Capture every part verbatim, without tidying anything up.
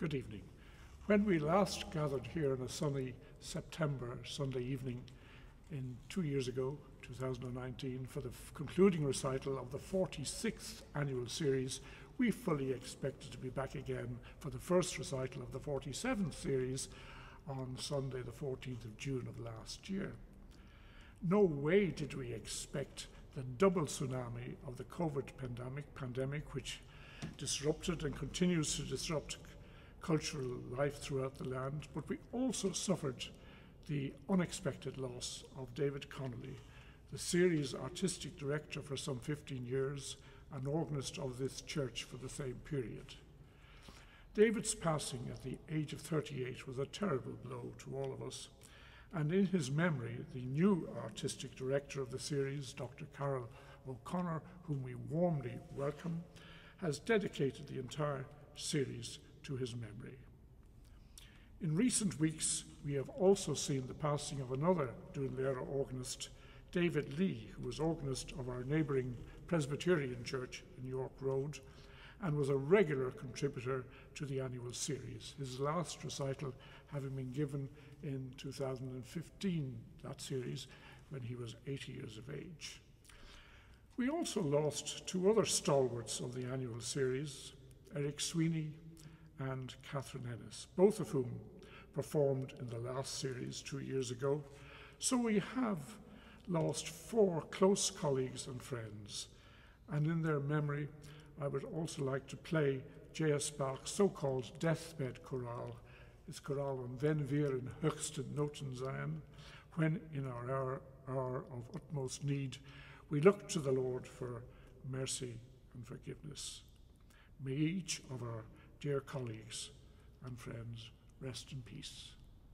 Good evening. When we last gathered here on a sunny September Sunday evening in two years ago, two thousand nineteen, for the concluding recital of the forty-sixth annual series, we fully expected to be back again for the first recital of the forty-seventh series on Sunday the fourteenth of June of last year. No way did we expect the double tsunami of the COVID pandemic, pandemic which disrupted and continues to disrupt cultural life throughout the land, but we also suffered the unexpected loss of David Connolly, the series artistic director for some fifteen years, and organist of this church for the same period. David's passing at the age of thirty-eight was a terrible blow to all of us, and in his memory, the new artistic director of the series, Doctor Carol O'Connor, whom we warmly welcome, has dedicated the entire series to his memory. In recent weeks, we have also seen the passing of another Dún Laoghaire organist, David Lee, who was organist of our neighbouring Presbyterian Church in York Road and was a regular contributor to the annual series, his last recital having been given in two thousand fifteen, that series, when he was eighty years of age. We also lost two other stalwarts of the annual series, Eric Sweeney and Catherine Ennis, both of whom performed in the last series two years ago. So we have lost four close colleagues and friends, and in their memory I would also like to play J S Bach's so-called deathbed chorale, his chorale on Wenn wir in höchsten Noten sein, when in our hour, hour of utmost need we look to the Lord for mercy and forgiveness. May each of our dear colleagues and friends rest in peace.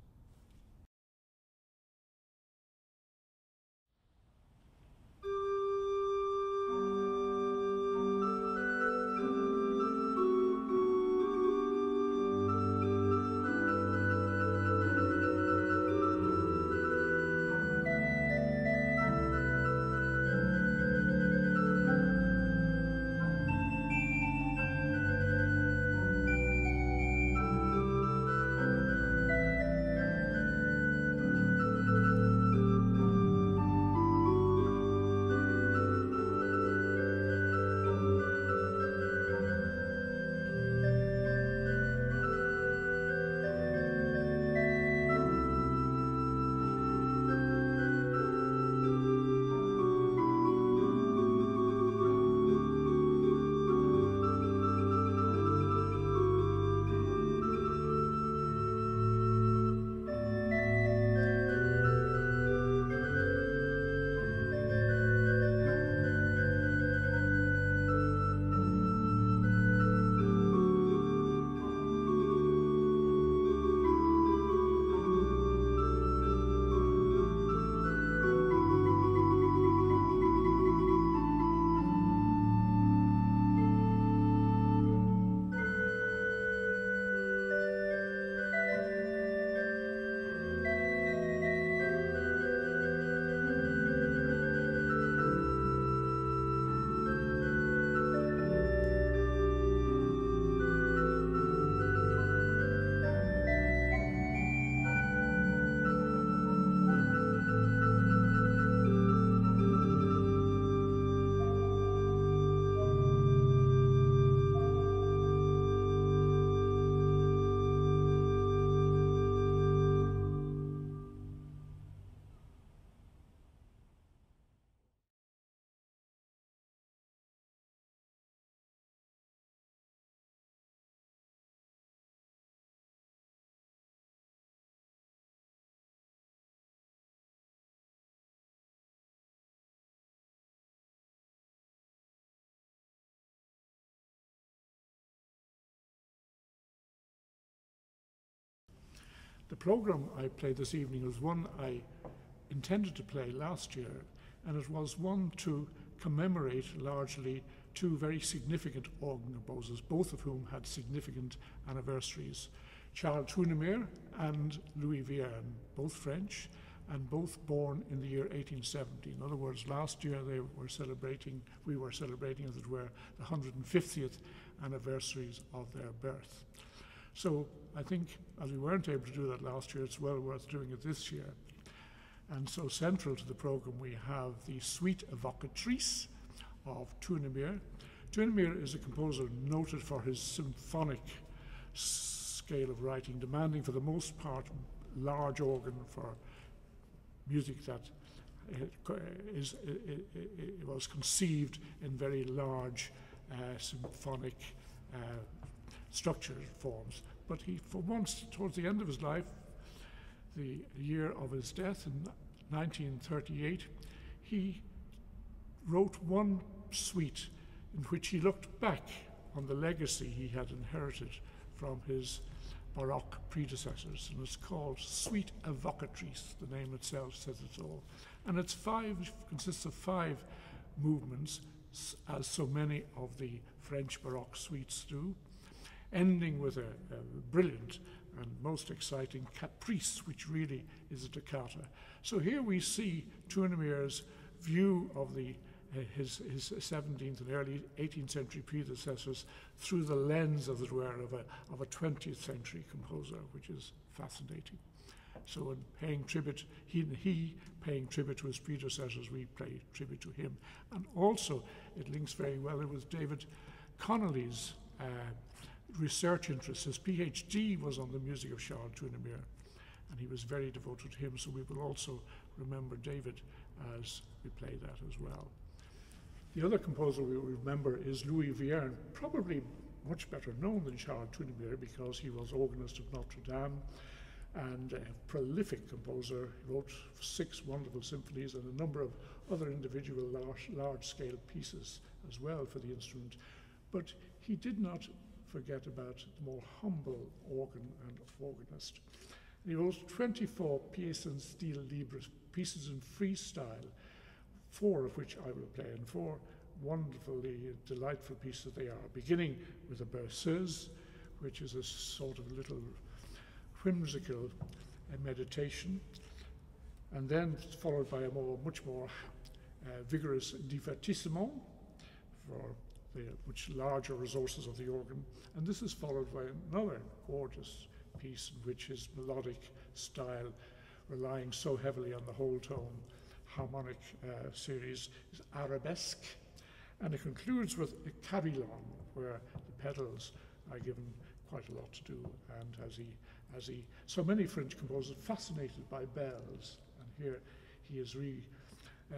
The programme I played this evening was one I intended to play last year, and it was one to commemorate largely two very significant organ composers, both of whom had significant anniversaries. Charles Tournemire and Louis Vierne, both French, and both born in the year eighteen seventy. In other words, last year they were celebrating, we were celebrating, as it were, the one hundred fiftieth anniversaries of their birth. So I think, as we weren't able to do that last year, it's well worth doing it this year. And so central to the program we have the Suite Évocatrice of Tournemire. Tournemire is a composer noted for his symphonic scale of writing, demanding for the most part large organ for music that is, it, it, it was conceived in very large uh, symphonic uh, structured forms. But he, for once, towards the end of his life, the year of his death in nineteen thirty-eight, he wrote one suite in which he looked back on the legacy he had inherited from his Baroque predecessors, and it's called Suite Évocatrice. The name itself says it all. And it's five, consists of five movements, as so many of the French Baroque suites do, ending with a, a brilliant and most exciting caprice, which really is a toccata. So here we see Tournemire's view of the uh, his, his seventeenth and early eighteenth century predecessors through the lens, as it were, of a, of a twentieth century composer, which is fascinating. So in paying tribute, he, he paying tribute to his predecessors, we pay tribute to him. And also, it links very well with David Connolly's uh, research interests. His PhD was on the music of Charles Tournemire, and he was very devoted to him, so we will also remember David as we play that as well. The other composer we remember is Louis Vierne, probably much better known than Charles Tournemire because he was organist of Notre Dame and a prolific composer. He wrote six wonderful symphonies and a number of other individual large, large-scale pieces as well for the instrument. But he did not forget about the more humble organ and organist. And he wrote twenty-four pièces en style libre, pieces in freestyle, four of which I will play, and four wonderfully delightful pieces they are, beginning with a berceuse, which is a sort of little whimsical uh, meditation, and then followed by a more, much more uh, vigorous divertissement for the much larger resources of the organ, and this is followed by another gorgeous piece in which his melodic style, relying so heavily on the whole tone harmonic uh, series, is arabesque, and it concludes with a carillon, where the pedals are given quite a lot to do, and as he, as he, so many French composers fascinated by bells, and here he is re, uh,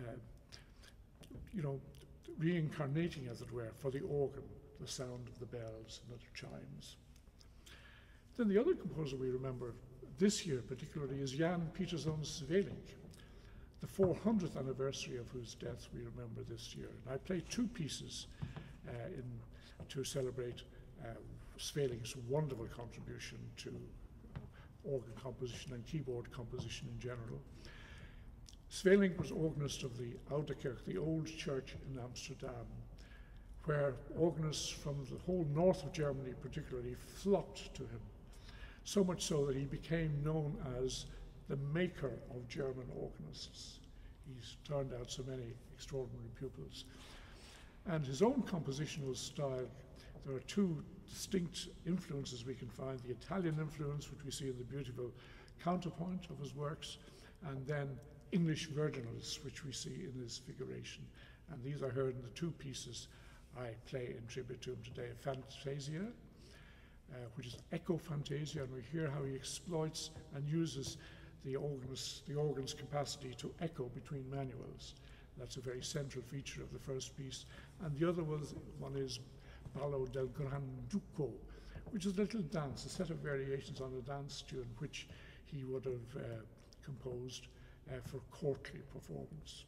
you know, reincarnating, as it were, for the organ, the sound of the bells and the chimes. Then the other composer we remember this year particularly is Johann Pieterszoon Sweelinck, the four hundredth anniversary of whose death we remember this year. And I played two pieces uh, in, to celebrate uh, Sweelinck's wonderful contribution to organ composition and keyboard composition in general. Sweelinck was organist of the Oude Kerk, the old church in Amsterdam, where organists from the whole north of Germany particularly flocked to him, so much so that he became known as the maker of German organists. He's turned out so many extraordinary pupils. And his own compositional style, there are two distinct influences we can find: the Italian influence, which we see in the beautiful counterpoint of his works, and then English virginals, which we see in his figuration. And these are heard in the two pieces I play in tribute to him today: Fantasia, uh, which is echo Fantasia, and we hear how he exploits and uses the organ's, the organ's capacity to echo between manuals. That's a very central feature of the first piece. And the other was, one is Ballo del Granduca, which is a little dance, a set of variations on a dance tune, which he would have uh, composed uh, for courtly performance.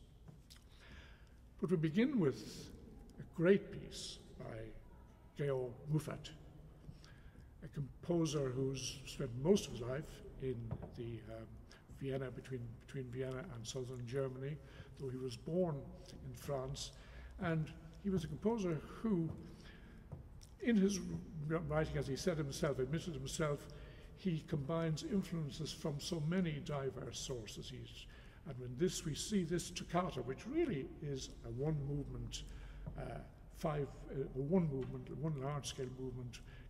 But we begin with a great piece by Georg Muffat, a composer who's spent most of his life in the um, Vienna, between, between Vienna and southern Germany, though he was born in France. And he was a composer who, in his writing, as he said himself, admitted himself, he combines influences from so many diverse sources. He's, and in this, we see this toccata, which really is a one movement, uh, five, uh, one movement, one large scale movement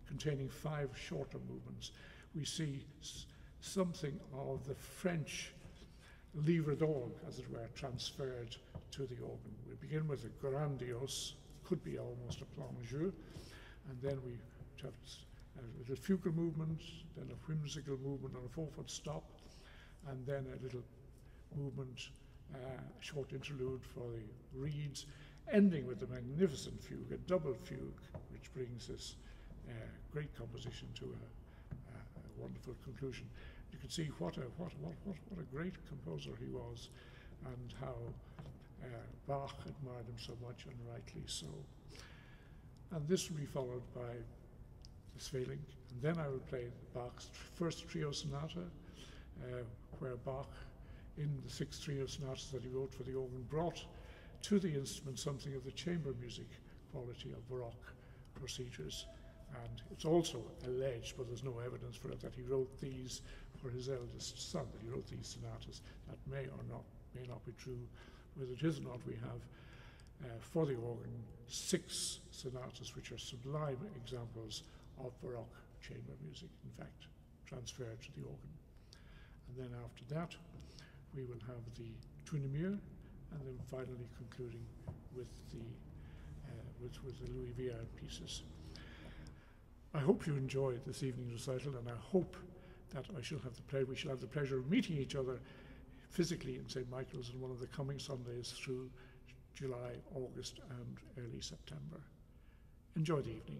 containing five shorter movements. We see s something of the French livre d'orgue, as it were, transferred to the organ. We begin with a grandiose, could be almost a plan jeu, and then we have a little fugal movement, then a whimsical movement on a four-foot stop, and then a little movement, uh, short interlude for the reeds, ending with a magnificent fugue, a double fugue, which brings this uh, great composition to a, a, a wonderful conclusion. You can see what a, what, what, what, what a great composer he was, and how uh, Bach admired him so much, and rightly so. And this will be followed by the Sweelinck, and then I will play Bach's first trio sonata, uh, where Bach, in the six trio sonatas that he wrote for the organ, brought to the instrument something of the chamber music quality of Baroque procedures. And it's also alleged, but there's no evidence for it, that he wrote these for his eldest son, that he wrote these sonatas. That may or not may not be true. Whether it is or not, we have uh, for the organ six sonatas which are sublime examples of Baroque chamber music, in fact, transferred to the organ. And then after that, we will have the Tournemire, and then finally concluding with the uh, with, with the Louis Vuitton pieces. I hope you enjoyed this evening's recital, and I hope that I shall have the ple we shall have the pleasure of meeting each other physically in Saint Michael's on one of the coming Sundays through July, August, and early September. Enjoy the evening.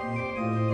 Thank you.